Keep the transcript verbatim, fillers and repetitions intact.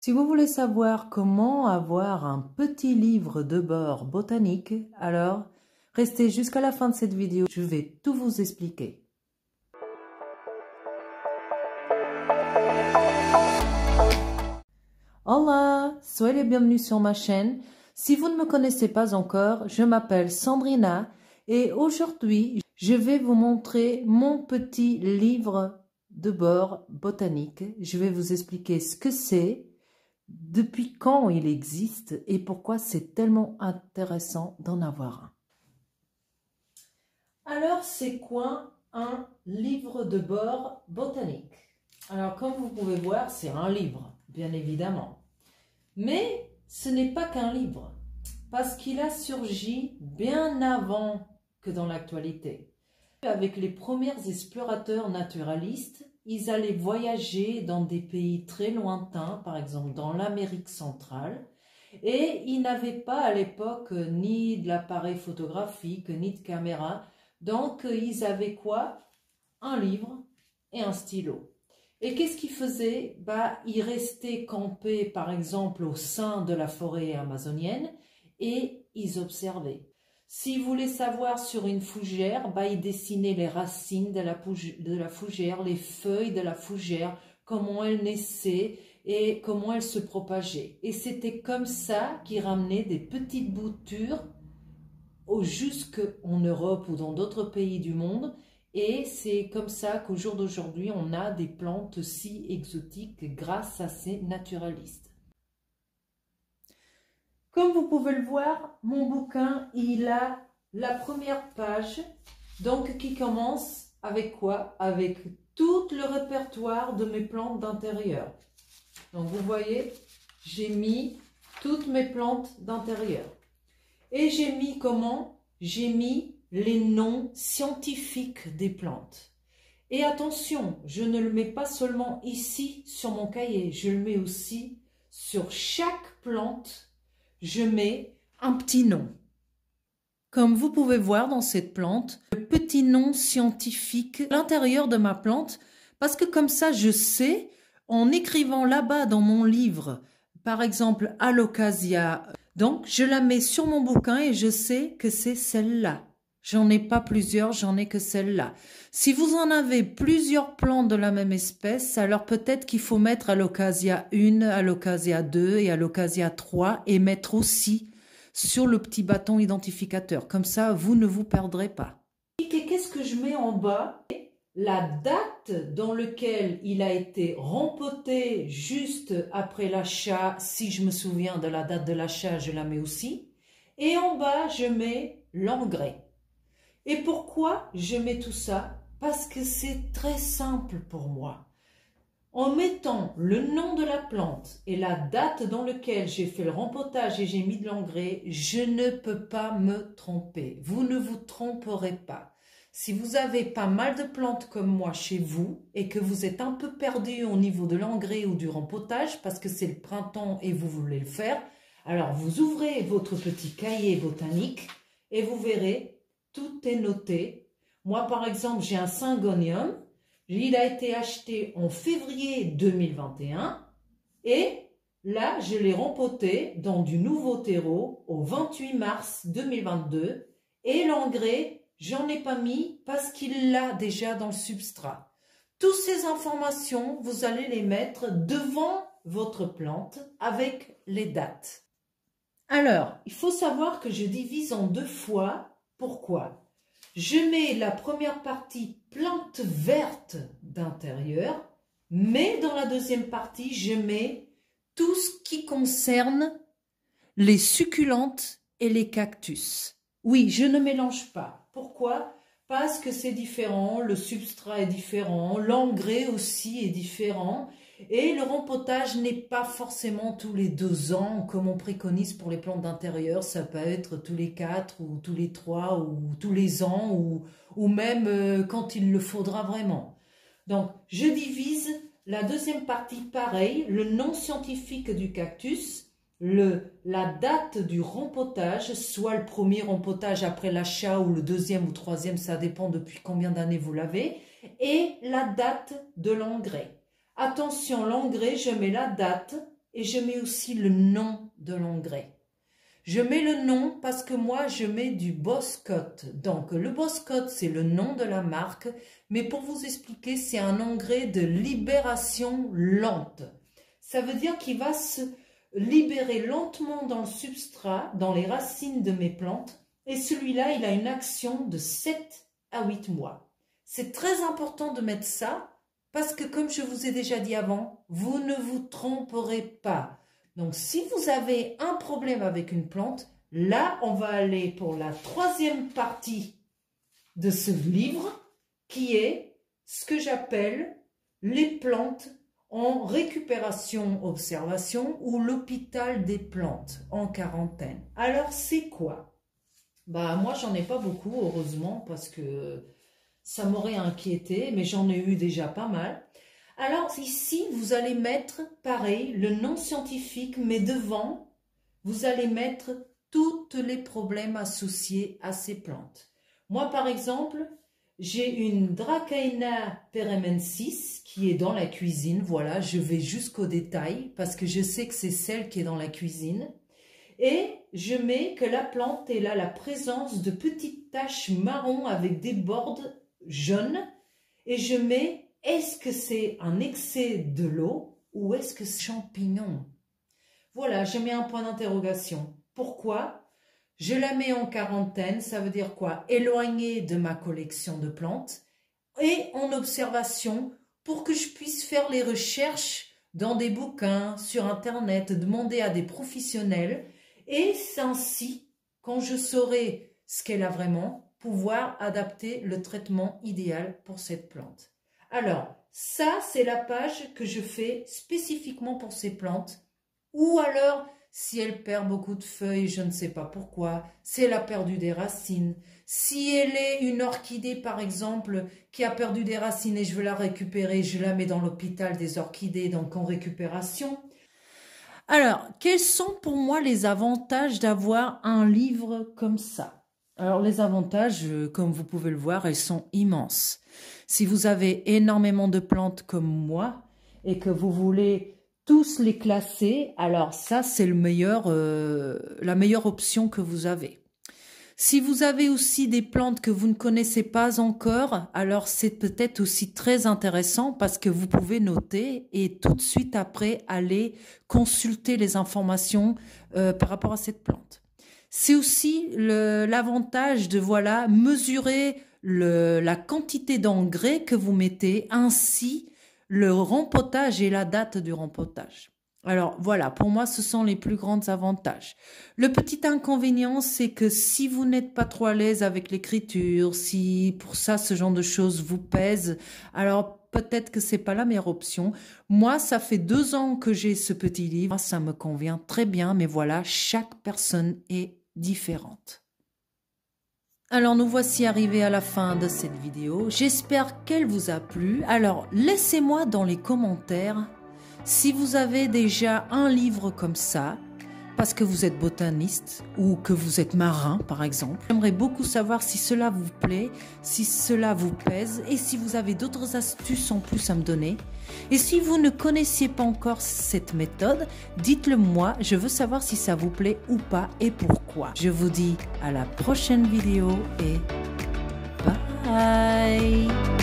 Si vous voulez savoir comment avoir un petit livre de bord botanique, alors restez jusqu'à la fin de cette vidéo, je vais tout vous expliquer. Hola, soyez les bienvenus sur ma chaîne. Si vous ne me connaissez pas encore, je m'appelle Sandrina et aujourd'hui, je vais vous montrer mon petit livre de bord botanique. Je vais vous expliquer ce que c'est, depuis quand il existe et pourquoi c'est tellement intéressant d'en avoir un. Alors, c'est quoi un livre de bord botanique? Alors, comme vous pouvez voir, c'est un livre, bien évidemment. Mais ce n'est pas qu'un livre, parce qu'il a surgi bien avant que dans l'actualité. Avec les premiers explorateurs naturalistes, ils allaient voyager dans des pays très lointains, par exemple dans l'Amérique centrale, et ils n'avaient pas à l'époque ni de l'appareil photographique, ni de caméra, donc ils avaient quoi? Un livre et un stylo. Et qu'est-ce qu'ils faisaient? Bah, ils restaient campés, par exemple, au sein de la forêt amazonienne, et ils observaient. S'ils voulaient savoir sur une fougère, bah, ils dessinaient les racines de la, de la fougère, les feuilles de la fougère, comment elle naissait et comment elle se propageait. Et c'était comme ça qu'ils ramenaient des petites boutures jusqu'en Europe ou dans d'autres pays du monde. Et c'est comme ça qu'au jour d'aujourd'hui, on a des plantes si exotiques grâce à ces naturalistes. Comme vous pouvez le voir, mon bouquin, il a la première page, donc qui commence avec quoi? Avec tout le répertoire de mes plantes d'intérieur. Donc vous voyez, j'ai mis toutes mes plantes d'intérieur. Et j'ai mis comment? J'ai mis les noms scientifiques des plantes. Et attention, je ne le mets pas seulement ici sur mon cahier, je le mets aussi sur chaque plante. Je mets un petit nom. Comme vous pouvez voir dans cette plante, le petit nom scientifique à l'intérieur de ma plante, parce que comme ça je sais, en écrivant là-bas dans mon livre, par exemple Alocasia, donc je la mets sur mon bouquin et je sais que c'est celle-là. J'en ai pas plusieurs, j'en ai que celle-là. Si vous en avez plusieurs plantes de la même espèce, alors peut-être qu'il faut mettre Alocasia un, Alocasia deux et Alocasia trois et mettre aussi sur le petit bâton identificateur. Comme ça, vous ne vous perdrez pas. Et qu'est-ce que je mets en bas? La date dans laquelle il a été rempoté juste après l'achat. Si je me souviens de la date de l'achat, je la mets aussi. Et en bas, je mets l'engrais. Et pourquoi je mets tout ça? Parce que c'est très simple pour moi. En mettant le nom de la plante et la date dans laquelle j'ai fait le rempotage et j'ai mis de l'engrais, je ne peux pas me tromper. Vous ne vous tromperez pas. Si vous avez pas mal de plantes comme moi chez vous et que vous êtes un peu perdu au niveau de l'engrais ou du rempotage parce que c'est le printemps et vous voulez le faire, alors vous ouvrez votre petit cahier botanique et vous verrez, tout est noté. Moi, par exemple, j'ai un syngonium. Il a été acheté en février deux mille vingt et un. Et là, je l'ai rempoté dans du nouveau terreau au vingt-huit mars deux mille vingt-deux. Et l'engrais, j'en ai pas mis parce qu'il l'a déjà dans le substrat. Toutes ces informations, vous allez les mettre devant votre plante avec les dates. Alors, il faut savoir que je divise en deux fois. Pourquoi? Je mets la première partie plante verte d'intérieur, mais dans la deuxième partie, je mets tout ce qui concerne les succulentes et les cactus. Oui, je ne mélange pas. Pourquoi? Parce que c'est différent, le substrat est différent, l'engrais aussi est différent. Et le rempotage n'est pas forcément tous les deux ans comme on préconise pour les plantes d'intérieur. Ça peut être tous les quatre ou tous les trois ou tous les ans ou, ou même euh, quand il le faudra vraiment. Donc, je divise la deuxième partie pareil, le nom scientifique du cactus, le, la date du rempotage, soit le premier rempotage après l'achat ou le deuxième ou troisième, ça dépend depuis combien d'années vous l'avez, et la date de l'engrais. Attention, l'engrais, je mets la date et je mets aussi le nom de l'engrais. Je mets le nom parce que moi, je mets du Boscott. Donc, le Boscott, c'est le nom de la marque, mais pour vous expliquer, c'est un engrais de libération lente. Ça veut dire qu'il va se libérer lentement dans le substrat, dans les racines de mes plantes, et celui-là, il a une action de sept à huit mois. C'est très important de mettre ça, parce que comme je vous ai déjà dit avant, vous ne vous tromperez pas. Donc, si vous avez un problème avec une plante, là, on va aller pour la troisième partie de ce livre, qui est ce que j'appelle les plantes en récupération-observation ou l'hôpital des plantes en quarantaine. Alors, c'est quoi? Bah, moi, j'en ai pas beaucoup, heureusement, parce que ça m'aurait inquiété, mais j'en ai eu déjà pas mal. Alors ici, vous allez mettre, pareil, le nom scientifique, mais devant, vous allez mettre tous les problèmes associés à ces plantes. Moi, par exemple, j'ai une Dracaena peremensis qui est dans la cuisine. Voilà, je vais jusqu'au détail parce que je sais que c'est celle qui est dans la cuisine. Et je mets que la plante, elle a la présence de petites taches marron avec des bordes jaunes. Et je mets... Est-ce que c'est un excès de l'eau ou est-ce que c'est champignon? Voilà, je mets un point d'interrogation. Pourquoi? Je la mets en quarantaine, ça veut dire quoi? Éloignée de ma collection de plantes et en observation pour que je puisse faire les recherches dans des bouquins, sur Internet, demander à des professionnels et ainsi, quand je saurai ce qu'elle a vraiment, pouvoir adapter le traitement idéal pour cette plante. Alors, ça, c'est la page que je fais spécifiquement pour ces plantes. Ou alors, si elle perd beaucoup de feuilles, je ne sais pas pourquoi, si elle a perdu des racines. Si elle est une orchidée, par exemple, qui a perdu des racines et je veux la récupérer, je la mets dans l'hôpital des orchidées, donc en récupération. Alors, quels sont pour moi les avantages d'avoir un livre comme ça? Alors, les avantages, comme vous pouvez le voir, elles sont immenses. Si vous avez énormément de plantes comme moi et que vous voulez tous les classer, alors ça, c'est le meilleur, euh, la meilleure option que vous avez. Si vous avez aussi des plantes que vous ne connaissez pas encore, alors c'est peut-être aussi très intéressant parce que vous pouvez noter et tout de suite après aller consulter les informations euh, par rapport à cette plante. C'est aussi l'avantage de voilà mesurer le, la quantité d'engrais que vous mettez, ainsi le rempotage et la date du rempotage. Alors voilà, pour moi, ce sont les plus grands avantages. Le petit inconvénient, c'est que si vous n'êtes pas trop à l'aise avec l'écriture, si pour ça, ce genre de choses vous pèse, alors peut-être que c'est pas la meilleure option. Moi, ça fait deux ans que j'ai ce petit livre, ça me convient très bien, mais voilà, chaque personne est différente. Alors nous voici arrivés à la fin de cette vidéo. J'espère qu'elle vous a plu. Alors laissez-moi dans les commentaires si vous avez déjà un livre comme ça, parce que vous êtes botaniste ou que vous êtes marin par exemple. J'aimerais beaucoup savoir si cela vous plaît, si cela vous pèse et si vous avez d'autres astuces en plus à me donner. Et si vous ne connaissiez pas encore cette méthode, dites-le moi, je veux savoir si ça vous plaît ou pas et pourquoi. Je vous dis à la prochaine vidéo et bye!